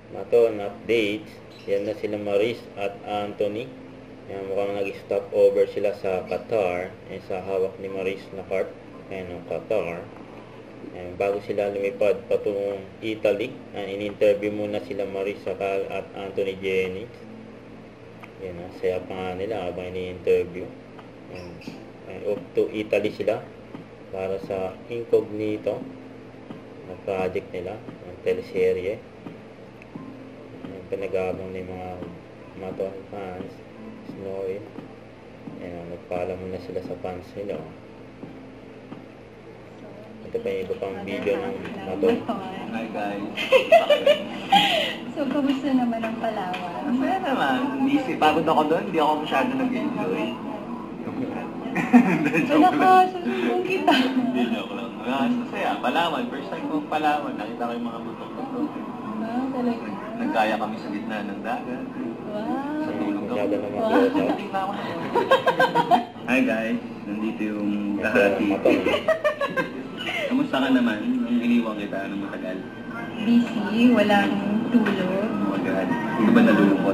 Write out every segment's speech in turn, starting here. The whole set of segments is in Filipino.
Maton updates. Yan na sila Maris at Anthony. Yan, mukhang nag-stop over sila sa Qatar. Yan, sa hawak ni Maris na cart. Ayan ang Qatar. Yan, bago sila lumipad patungong Italy. In-interview muna sila Maris at Anthony Jennings. Yan, saya pa nga nila habang ini-interview. Off to Italy sila para sa Incognito na project nila, ang teleserye. Pinag-aabang ng mga Maton fans, Snowy. Ayan, nagpaalam muna sila sa fans nila. Ito pa yung iba pang video ng Maton. Hi guys. So, kamusta naman ang Palawan? Masaya naman. Pagod ako doon, hindi ako masyado nag-enjoy. Nakasalubong kita. Hindi, joke lang. Masaya. Palawan. First time ko Palawan. Nakita ko yung mga butok-butok. Ah, talaga. Nagkaya kami sa gitna ng dagat. Wow. Sa tulog Masyado ako. na mag-uusap. Tingnan ako. Hi guys. Nandito yung Ito, kahati. Maton. Kamusta ka naman? Nung iniwan kita ng matagal. Busy, walang tulog. Oh my God. Hindi ka ba nalulungkot?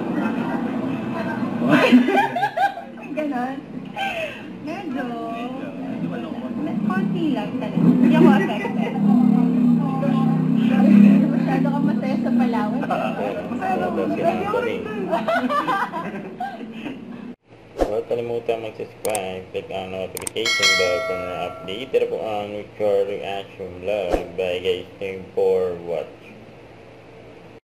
Ganon. Medyo. Medyo malungkot. Konti lang talaga. Hindi ako affected. Masyado ka masaya sa Palawan. Masyado si Anthony. Huwag kalimutan mag-subscribe, click ang notification bell para updated po ang recording action vlog. Bye guys, thank you for watching.